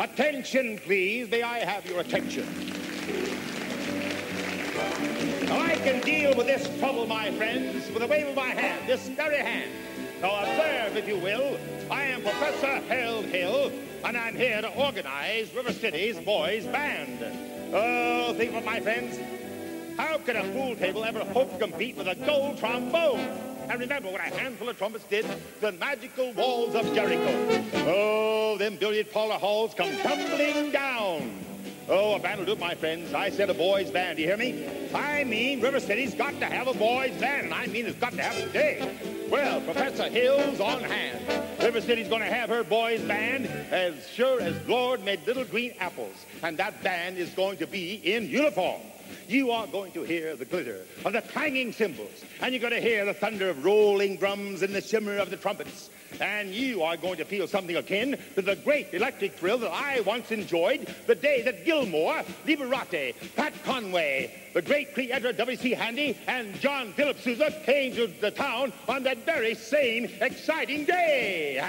Attention, please. May I have your attention? Now, I can deal with this trouble, my friends, with a wave of my hand, this very hand. Now, observe, if you will, I am Professor Harold Hill, and I'm here to organize River City's boys' band. Oh, think of it, my friends. How can a pool table ever hope to compete with a gold trombone? And remember what a handful of trumpets did to the magical walls of Jericho. Oh, them billiard parlor halls come tumbling down. Oh, a band will do it, my friends. I said a boys' band, do you hear me? I mean, River City's got to have a boys' band, and I mean it's got to have it today. Well, Professor Hill's on hand. River City's going to have her boys' band as sure as Lord made little green apples. And that band is going to be in uniform. You are going to hear the glitter of the clanging cymbals, and you're going to hear the thunder of rolling drums and the shimmer of the trumpets. And you are going to feel something akin to the great electric thrill that I once enjoyed the day that Gilmore, Liberate, Pat Conway, the great creator W.C. Handy, and John Philip Sousa came to the town on that very same exciting day.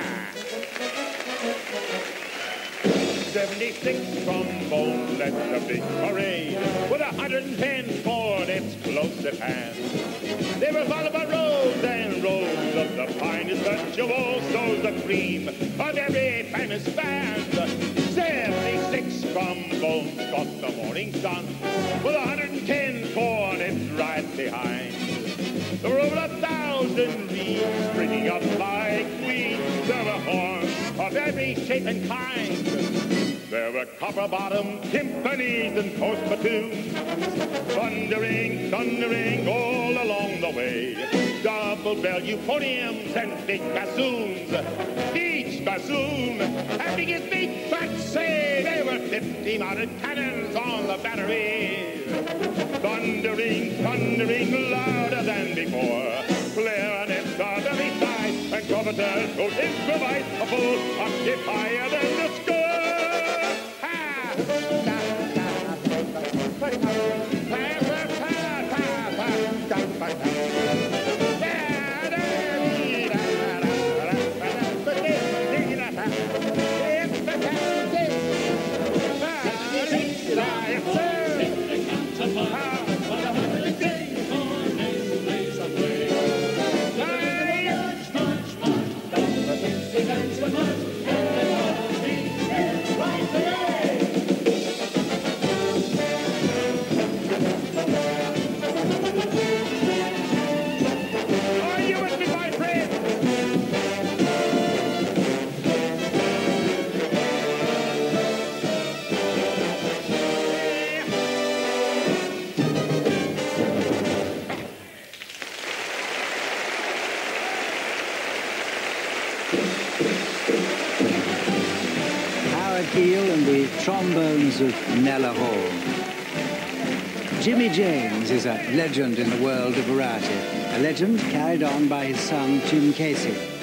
76 trombones led the big parade with 110 cornets close at hand. They were followed by rows and rows of the finest virtuosos, the cream of every famous band. 76 trombones caught the morning sun with 110 cornets right behind. There were over 1,000 reeds springing up like weeds. There were horns of every shape and kind. There were copper-bottom timpanis and coast spittoons, thundering, thundering all along the way. Double-bell euphoniums and big bassoons. Each bassoon having his big fat say. There were 50 mounted cannons on the battery. Thundering, thundering louder than before. Clarinets on every side, and trumpeters who improvise a full octave higher than the score. Keel and the Trombones of Nella Hall. Jimmy James is a legend in the world of variety, a legend carried on by his son Jim Casey.